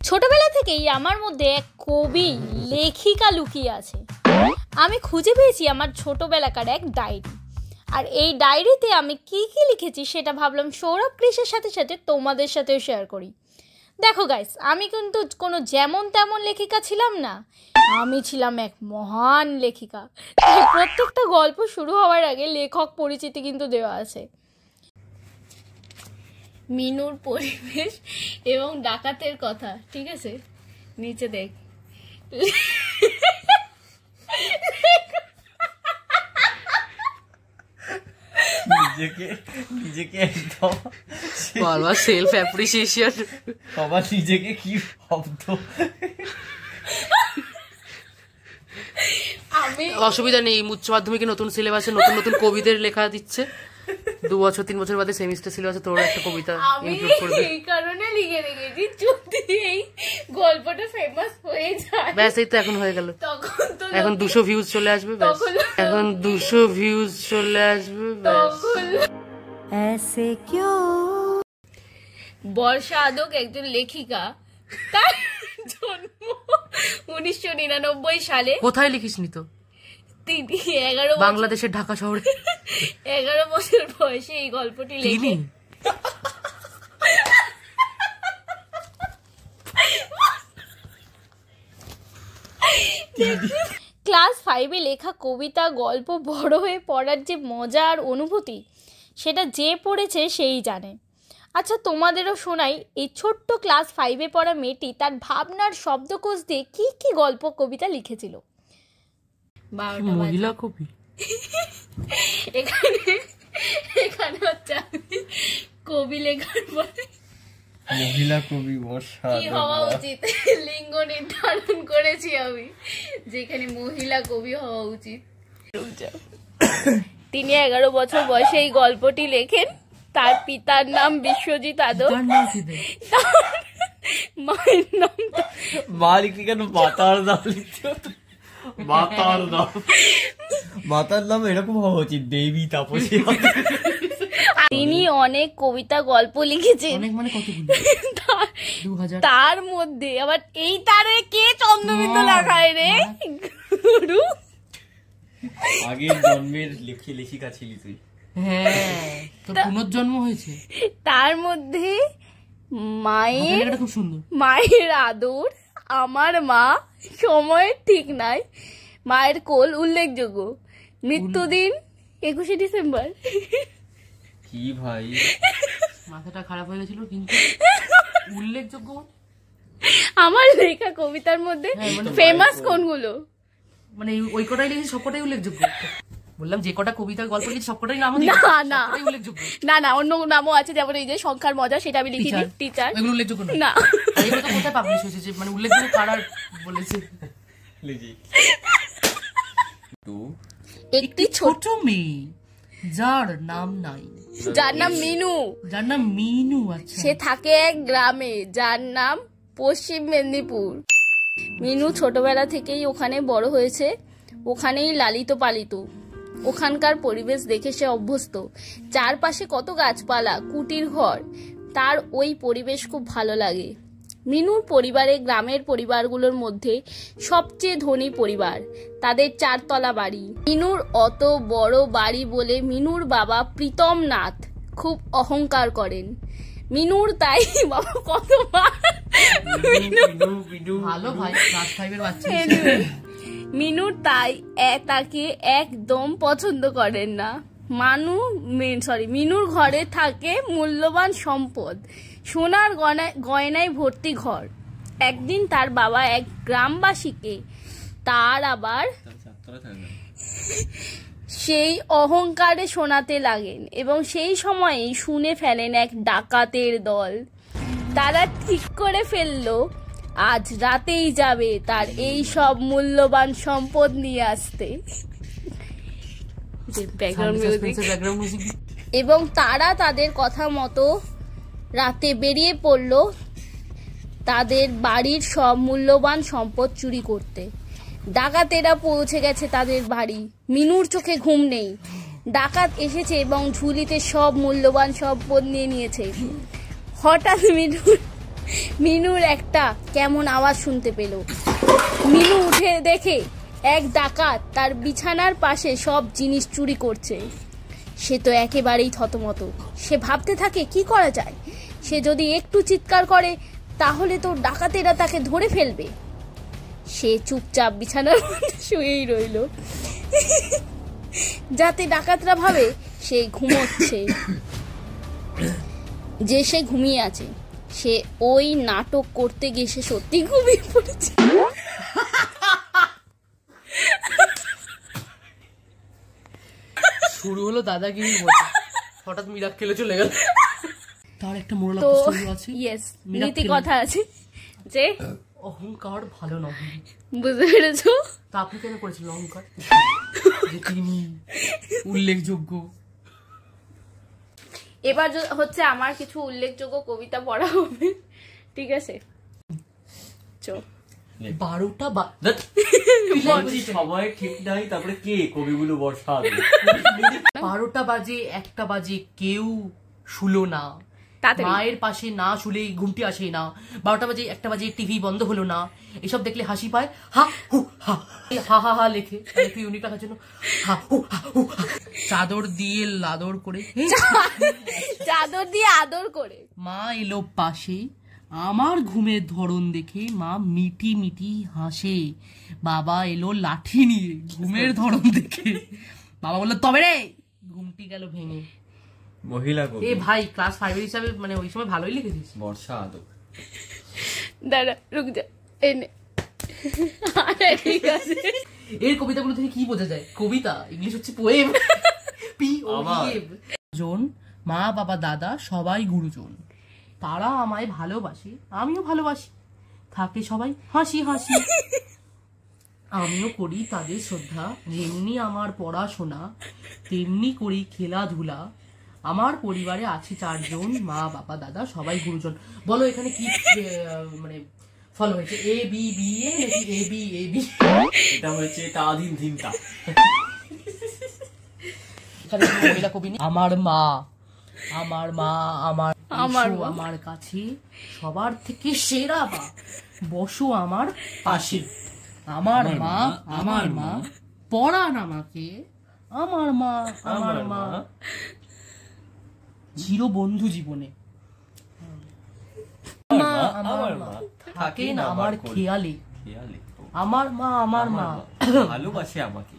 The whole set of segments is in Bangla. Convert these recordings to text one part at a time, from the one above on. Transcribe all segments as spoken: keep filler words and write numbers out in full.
ছোটবেলা থেকেই আমার মধ্যে এক কবি লেখিকা লুকিয়ে আছে। আমি খুঁজে পেয়েছি আমার ছোটবেলাকার এক ডায়েরি, আর এই ডায়েরিতে আমি কি কি লিখেছি সেটা ভাবলাম সৌরভ কৃষের সাথে সাথে তোমাদের সাথেও শেয়ার করি। দেখো গাইস, আমি কিন্তু কোনো যেমন তেমন লেখিকা ছিলাম না, আমি ছিলাম এক মহান লেখিকা। প্রত্যেকটা গল্প শুরু হওয়ার আগে লেখক পরিচিতি কিন্তু দেওয়া আছে। মিনুর পরিবেশ এবং ডাকাতের কথা, ঠিক আছে? নিচে দেখ। নিজেকে নিজেকে একদম বাবা সেলফ অ্যাপ্রিসিয়েশন, বাবা নিজেকে কি শব্দ। আমি অসুবিধা নেই, উচ্চ মাধ্যমিকে নতুন সিলেবাসে নতুন নতুন কবিদের লেখা দিচ্ছে। দু বছর তিন বছর বাদে সেমিস্টার সিলেবাসে তোর একটা কবিতা ইনক্লুড করবে। এই কারণে লিখে রেখেছি যদি এই গল্পটা ফেমাস হয়ে যায়। ব্যাস, এই তো এখন হয়ে গেল। তখন তো এখন দুশো ভিউজ চলে আসবে। ব্যাস, এখন দুশো ভিউজ চলে আসবে। ऐसे क्यों? বর্ষা আদক একজন লেখিকা, তার জন্ম উনিশশো নিরানব্বই সালে। কোথায় লিখিসনি তো? তিনি এগারো বাংলাদেশের ঢাকা শহরে এগারো বছর বয়সে এই গল্পটি লেখেন। ক্লাস ফাইভে লেখা কবিতা গল্প বড় হয়ে পড়ার যে মজা আর অনুভূতি, সেটা যে পড়েছে সেই জানে। আচ্ছা, তোমাদেরও শোনাই এই ছোট্ট ক্লাস ফাইভে পড়া মেয়েটি তার ভাবনার শব্দকোষ দিয়ে কি কি গল্প কবিতা লিখেছিল। মহিলা কবি। এখানে এখানে হচ্ছে কবি লেখার পরে মহিলা কবি বর্ষা কি হওয়া উচিত লিঙ্গ নির্ধারণ করেছি আমি, যেখানে মহিলা কবি হওয়া উচিত। তিনি এগারো বছর বয়সে এই গল্পটি লেখেন। তার পিতার নাম বিশ্বজিৎ আদক, মায়ের নাম মা লিখলি কেন? মাতার নাম লিখতে হতো। মাতার নাম মাতার নাম এরকম হওয়া উচিত, দেবী তাপসী। তিনি অনেক কবিতা গল্প লিখেছেন, মানে কতগুলো? তার মধ্যে আবার এই তারে কে চন্দ্রবিন্দু লাগায় রে গুরু। আগের জন্মের লেখি লেখিকা ছিলি তুই। হ্যাঁ, তোর পুনর্জন্ম হয়েছে। তার মধ্যে মায়ের খুব সুন্দর, মায়ের আদর, আমার মা, সময়ের ঠিক নাই, মায়ের কোল উল্লেখযোগ্য, মৃত্যুদিন একুশে ডিসেম্বর। কি ভাই, মাথাটা খারাপ হয়ে গেছিল। কিন্তু উল্লেখযোগ্য আমার লেখা কবিতার মধ্যে ফেমাস কোনগুলো? মানে ওই কটাই লিখেছি, সবকটাই উল্লেখযোগ্য। বললাম যে কটা কবিতা গল্প লিখেছি সবকটাই নাম না না উল্লেখযোগ্য। না না অন্য নামও আছে, যেমন এই যে সংখ্যার মজা, সেটা আমি লিখিনি। টিচার এগুলো উল্লেখযোগ্য না। এগুলো তো কোথায় পাবলিশ হয়েছে যে মানে উল্লেখযোগ্য কারা বলেছে? একটি ছোট মেয়ে যার নাম নাই, যার নাম মিনু, যার নাম মিনু। আচ্ছা, সে থাকে এক গ্রামে যার নাম পশ্চিম মেদিনীপুর। মিনু ছোটবেলা থেকেই ওখানে বড় হয়েছে, ওখানেই লালিত পালিত। ওখানকার পরিবেশ দেখে সে অভ্যস্ত। চারপাশে কত গাছপালা, কুটির ঘর, তার ওই পরিবেশ খুব ভালো লাগে। মিনুর পরিবারে গ্রামের পরিবারগুলোর মধ্যে সবচেয়ে ধনী পরিবার, তাদের চারতলা বাড়ি। মিনুর অত বড় বাড়ি বলে মিনুর বাবা প্রীতম নাথ খুব অহংকার করেন। মিনুর তাই বাবা কতবার ভালো ভাই, ক্লাস ফাইভের বাচ্চা। মিনুর তাই তাকে একদম পছন্দ করেন না। মানু সরি মিনুর ঘরে থাকে মূল্যবান সম্পদ, সোনার গয়নায় গয়নায় ভর্তি ঘর। একদিন তার বাবা এক গ্রামবাসীকে তার আবার সেই অহংকারে শোনাতে লাগেন, এবং সেই সময়েই শুনে ফেলেন এক ডাকাতের দল। তারা ঠিক করে ফেললো আজ রাতেই যাবে তার এই সব মূল্যবান সম্পদ নিয়ে আসতে। এবং তারা তাদের কথা মতো রাতে বেরিয়ে পড়ল তাদের বাড়ির সব মূল্যবান সম্পদ চুরি করতে। ডাকাতেরা পৌঁছে গেছে তাদের বাড়ি। মিনুর চোখে ঘুম নেই। ডাকাত এসেছে এবং ঝুলিতে সব মূল্যবান সম্পদ নিয়ে নিয়েছে। হঠাৎ মিনুর মিনুর একটা কেমন আওয়াজ শুনতে পেল। মিনু উঠে দেখে এক ডাকাত তার বিছানার পাশে সব জিনিস চুরি করছে। সে তো একেবারেই থতমত। সে ভাবতে থাকে কি করা যায়। সে যদি একটু চিৎকার করে তাহলে তো ডাকাতেরা তাকে ধরে ফেলবে। সে চুপচাপ বিছানার মধ্যে শুয়েই রইল, যাতে ডাকাতরা ভাবে সে ঘুমোচ্ছে, যে সে ঘুমিয়ে আছে। সে ওই নাটক করতে গিয়ে সে সত্যি ঘুমিয়ে পড়েছে। শুরু হলো দাদাগিরির মতো, হঠাৎ মিরাক খেলে চলে গেল। তার একটা মোরাল অফ স্টোরি আছে। ইয়েস, নীতি কথা আছে যে অহংকার ভালো নয়। বুঝতে পেরেছো? তা আপনি কেন করেছিলেন অহংকার? যে তিনি উল্লেখযোগ্য। এবার হচ্ছে আমার কিছু উল্লেখযোগ্য কবিতা পড়া হবে, ঠিক আছে? চো বারোটা সবাই ঠিক নাই, তারপরে কে কবিগুলো বর্ষা বারোটা বাজে একটা বাজে কেউ শুলো না, মায়ের পাশে না শুলে ঘুমটি আসে না, বারোটা বাজে একটা বাজে টিভি বন্ধ হলো না, এসব দেখলে হাসি পায়, হা হু হা হা হা হা লেখে একটু ইউনিক রাখার জন্য হা হু হা হু চাদর দিয়ে লাদর করে, চাদর দিয়ে আদর করে মা এলো পাশে, আমার ঘুমের ধরন দেখে মা মিটি মিটি হাসে, বাবা এলো লাঠি নিয়ে ঘুমের ধরন দেখে, বাবা বললো তবে রে, ঘুমটি গেল ভেঙে। মহিলা কবি। এ ভাই ক্লাস ফাইভ এর হিসাবে মানে ওই সময় ভালোই লিখেছিস। বর্ষা আদক। দাঁড়া রুক যা, এনে ঠিক আছে। এর কবিতাগুলো থেকে কি বোঝা যায়? কবিতা ইংলিশ হচ্ছে পোয়েম। P O M. জন মা বাবা দাদা সবাই গুরুজন, তারা আমায় ভালোবাসে আমিও ভালোবাসি, থাকে সবাই হাসি হাসি, আমিও করি তাদের শ্রদ্ধা, যেমনি আমার পড়াশোনা তেমনি করি খেলাধুলা, আমার পরিবারে আছে চারজন, মা বাবা দাদা সবাই গুরুজন। বলো এখানে কি মানে ফলো হয়েছে? এ বি বি এ নাকি এ বি এ বি? এটা হচ্ছে তাদিন ধিনতা। এখানে মহিলা কবি। আমার মা আমার মা আমার আমার আমার কাছে সবার থেকে সেরা মা, বসো আমার পাশে, আমার মা আমার মা পড়ান আমাকে, আমার মা আমার মা চির বন্ধু জীবনে, মা আমার মা থাকেন আমার খেয়ালে, আমার মা আমার মা ভালোবাসে আমাকে।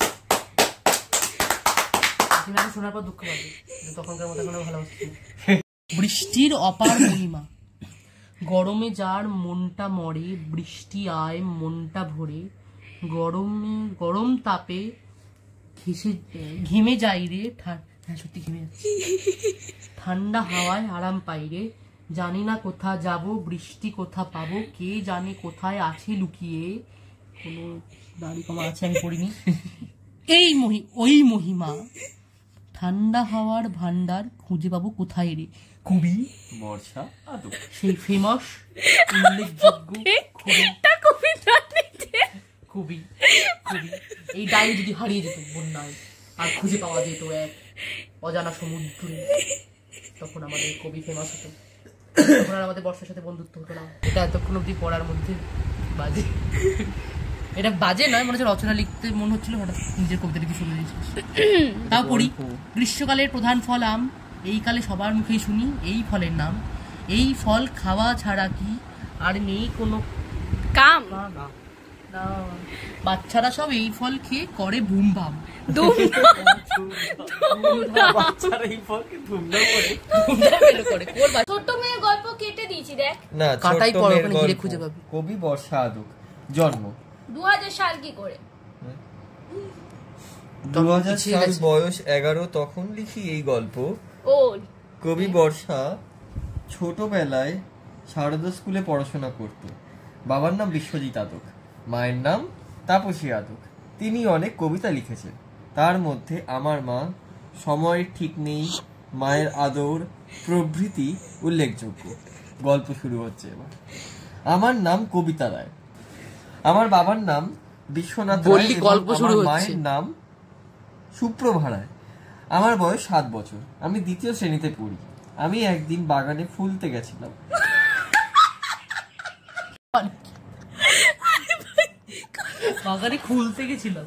শোনার পর দুঃখ পাবে, তখনকার মতো এখন ভালোবাসি। বৃষ্টির অপার মহিমা, গরমে যার মনটা মরে, বৃষ্টি আয় মনটা ভরে, গরমে গরম তাপে ঘেসে ঘেমে যাই রে, হ্যাঁ সত্যি ঘেমে যাচ্ছে, ঠান্ডা হাওয়ায় আরাম পাই রে, জানি না কোথা যাব বৃষ্টি কোথা পাবো, কে জানে কোথায় আছে লুকিয়ে, কোনো দাড়ি কমা আছে আমি পড়িনি, এই মহি ওই মহিমা, ঠান্ডা হাওয়ার ভান্ডার খুঁজে পাবো কোথায় রে, কবি বর্ষা আদক। সেই ফেমাস উল্লেখযোগ্য কবি কবি কবি এই ডাইরি যদি হারিয়ে যেত বন্যায় আর খুঁজে পাওয়া যেত এক অজানা সমুদ্রে, তখন আমাদের কবি ফেমাস হতো, তখন আর আমাদের বর্ষার সাথে বন্ধুত্ব হতো না। এটা এতক্ষণ অব্দি পড়ার মধ্যে বাজে, এটা বাজে নয়, মনে হচ্ছে রচনা লিখতে মনে হচ্ছিল, হঠাৎ নিজের কবিতা লিখে শুনে দিয়েছিস। তাও পড়ি। গ্রীষ্মকালের প্রধান ফল আম, এই কালে সবার মুখেই শুনি এই ফলের নাম, এই ফল খাওয়া ছাড়া কি আর নেই কোনো কাম, বাচ্চারা সব এই ফল খেয়ে করে বুম ভাম, ছোট্ট মেয়ে গল্প কেটে দিয়েছি দেখ না, কাটাই পড়ো ওখানে ঘিরে খুঁজে পাবি। কবি বর্ষা আদক, জন্ম দু হাজার সাল কি করে? দু হাজার সাল, বয়স এগারো, তখন লিখি এই গল্প। ও কবি বর্ষা ছোটবেলায় শারদা স্কুলে পড়াশোনা করত। বাবার নাম বিশ্বজিৎ আদক, মায়ের নাম তাপসী আদক। তিনি অনেক কবিতা লিখেছেন, তার মধ্যে আমার মা, সময়ের ঠিক নেই, মায়ের আদর প্রভৃতি উল্লেখযোগ্য। গল্প শুরু হচ্ছে এবার। আমার নাম কবিতা রায়, আমার বাবার নাম বিশ্বনাথ রায়, আমার মায়ের নাম সুপ্রভা রায়। আমার বয়স সাত বছর, আমি দ্বিতীয় শ্রেণীতে পড়ি। আমি একদিন বাগানে ফুলতে গেছিলাম। বাগানে খুলতে গেছিলাম।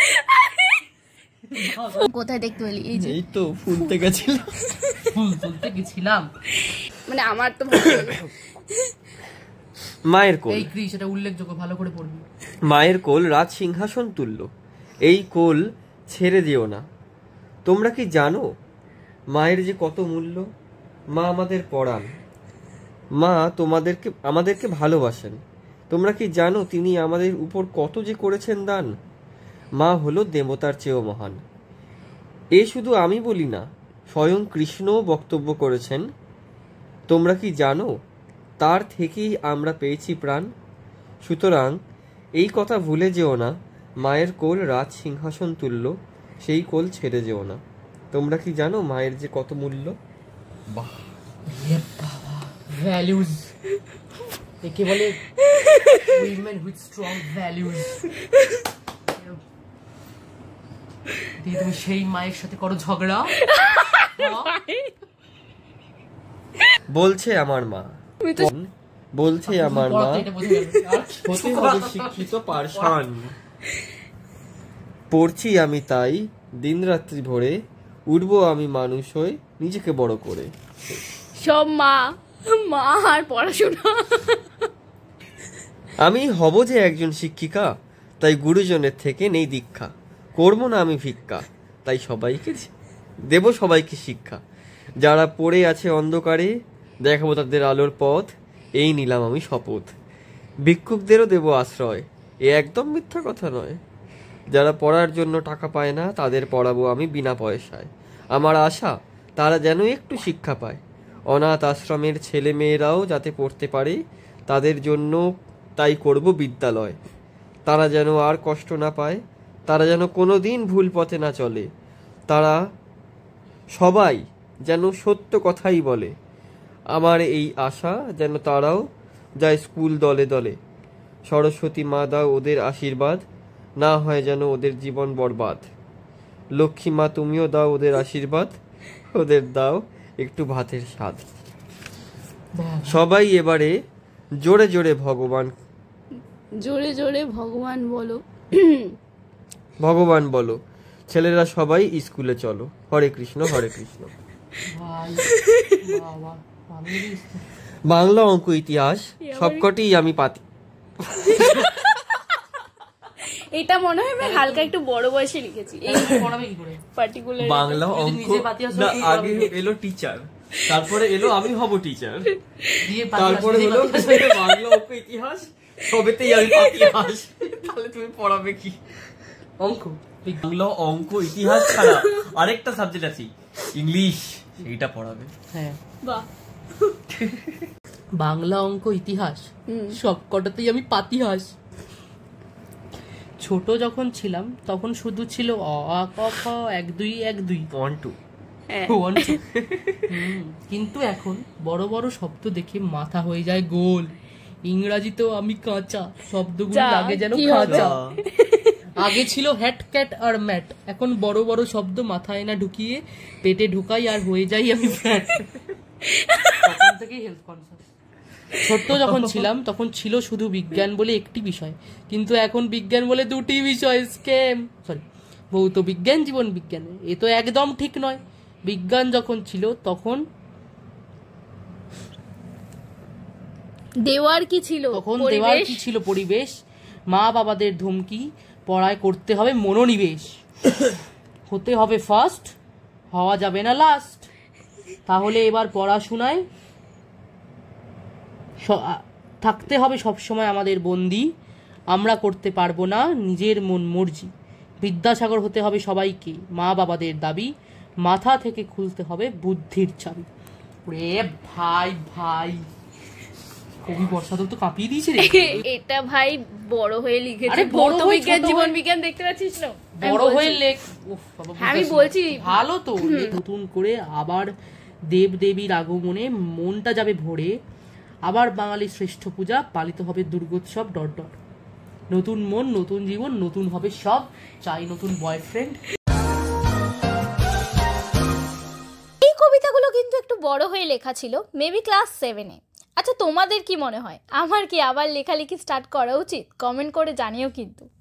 কোথায় দেখতে পেলি? এই যে এই তো ফুলতে গেছিলাম, ফুল তুলতে গেছিলাম। মানে আমার তো ভালো লাগে। মায়ের কোল। এই ক্রিস, এটা উল্লেখযোগ্য, ভালো করে পড়বি। মায়ের কোল রাজ সিংহাসন তুল্য, এই কোল ছেড়ে দিও না। তোমরা কি জানো মায়ের যে কত মূল্য? মা আমাদের পড়ান, মা তোমাদেরকে আমাদেরকে ভালোবাসেন। তোমরা কি জানো তিনি আমাদের উপর কত যে করেছেন দান? মা হলো দেবতার চেয়েও মহান। এ শুধু আমি বলি না, স্বয়ং কৃষ্ণও বক্তব্য করেছেন। তোমরা কি জানো তার থেকেই আমরা পেয়েছি প্রাণ? সুতরাং এই কথা ভুলে যেও না, মায়ের কোল রাজ সিংহাসন তুল্য, সেই কোল ছেড়ে যেও না। তোমরা কি জানো মায়ের যে কত মূল্য? বাহ, ভ্যালুজ, একে বলে উইমেন উইথ স্ট্রং ভ্যালুজ। দিয়ে তুমি সেই মায়ের সাথে করো ঝগড়া। বলছে আমার মা, বলছে আমার মা, হতে হবে শিক্ষিত পার্সন। পড়ছি আমি তাই দিন রাত্রি ভরে, উঠবো আমি মানুষ হয়ে নিজেকে বড় করে। সব মা মা আর পড়াশোনা। আমি হব যে একজন শিক্ষিকা, তাই গুরুজনের থেকে নেই দীক্ষা। করবো না আমি ভিক্ষা, তাই সবাইকে দেব সবাইকে শিক্ষা। যারা পড়ে আছে অন্ধকারে, দেখাবো তাদের আলোর পথ, এই নিলাম আমি শপথ। ভিক্ষুকদেরও দেব আশ্রয়, এ একদম মিথ্যা কথা নয়। যারা পড়ার জন্য টাকা পায় না, তাদের পড়াবো আমি বিনা পয়সায়। আমার আশা তারা যেন একটু শিক্ষা পায়। অনাথ আশ্রমের ছেলে মেয়েরাও যাতে পড়তে পারে, তাদের জন্য তাই করব বিদ্যালয়। তারা যেন আর কষ্ট না পায়, তারা যেন কোনো দিন ভুল পথে না চলে। তারা সবাই যেন সত্য কথাই বলে। আমার এই আশা যেন তারাও যায় স্কুল দলে দলে। সরস্বতী মা দাও ওদের আশীর্বাদ, না হয় যেন ওদের জীবন বরবাদ। লক্ষ্মী মা তুমিও দাও ওদের আশীর্বাদ, ওদের দাও একটু ভাতের স্বাদ। সবাই এবারে জোরে জোরে ভগবান, জোরে জোরে ভগবান বলো, ভগবান বলো। ছেলেরা সবাই স্কুলে চলো। হরে কৃষ্ণ হরে কৃষ্ণ। বাংলা অঙ্ক ইতিহাস সবকটি আমি পাতি। এটা মনে হয় আমি হালকা একটু বড় বয়সে লিখেছি। এই পড়াবে কি করে পার্টিকুলার বাংলা অঙ্ক না, আগে এলো টিচার, তারপরে এলো আমি হব টিচার, তারপরে হলো বাংলা অঙ্ক ইতিহাস, সবেতেই আমি ইতিহাস। তাহলে তুমি পড়াবে কি? অঙ্ক, বাংলা অঙ্ক ইতিহাস ছাড়া আরেকটা সাবজেক্ট আছে ইংলিশ, সেইটা পড়াবে। হ্যাঁ, বাহ। বাংলা অঙ্ক ইতিহাস সব কটাতেই আমি পাতিহাস। ছোট যখন ছিলাম তখন শুধু ছিল অ আ ক খ এক দুই এক দুই ওয়ান টু ওয়ান টু। কিন্তু এখন বড় বড় শব্দ দেখে মাথা হয়ে যায় গোল। ইংরাজিতেও আমি কাঁচা, শব্দগুলো লাগে যেন কাঁচা। আগে ছিল হ্যাট ক্যাট আর ম্যাট, এখন বড় বড় শব্দ মাথায় না ঢুকিয়ে পেটে ঢুকাই আর হয়ে যাই আমি ফ্যাট। তখন থেকেই হেলথ কনসাস। ছোট্ট যখন ছিলাম তখন ছিল শুধু বিজ্ঞান বলে একটি বিষয়, কিন্তু এখন বিজ্ঞান বলে দুটি বিষয়। স্ক্যাম, সরি, ভৌত বিজ্ঞান জীবন বিজ্ঞান। এ তো একদম ঠিক নয়। বিজ্ঞান যখন ছিল তখন দেওয়ার কি ছিল, তখন দেওয়ার কি ছিল পরিবেশ। মা বাবাদের ধমকি, পড়ায় করতে হবে মনোনিবেশ। হতে হবে ফার্স্ট, হওয়া যাবে না লাস্ট। তাহলে এবার পড়াশোনায় থাকতে হবে সবসময় আমাদের বন্দি। আমরা করতে পারবো না নিজের মন মর্জি। বিদ্যাসাগর হতে হবে সবাইকে, মা বাবাদের দাবি। মাথা থেকে খুলতে হবে বুদ্ধির চাবি। রে ভাই ভাই, কবি বর্ষাদত্ত তো কাঁপিয়ে দিয়েছে রে। এটা ভাই বড় হয়ে লিখেছে। ভৌত বিজ্ঞান জীবন বিজ্ঞান দেখতে পাচ্ছিস না? বড় হয়ে লেখ। আমি বলছি ভালো তো। নতুন করে আবার দেব দেবীর আগমনে মনটা যাবে ভরে। আবার বাঙালির শ্রেষ্ঠ পূজা পালিত হবে দুর্গোৎসব ডট ডট। নতুন মন, নতুন জীবন, নতুন হবে সব। চাই নতুন বয়ফ্রেন্ড। এই কবিতাগুলো কিন্তু একটু বড় হয়ে লেখা ছিল, মেবি ক্লাস সেভেনে। আচ্ছা তোমাদের কি মনে হয়, আমার কি আবার লেখালেখি স্টার্ট করা উচিত? কমেন্ট করে জানিও কিন্তু।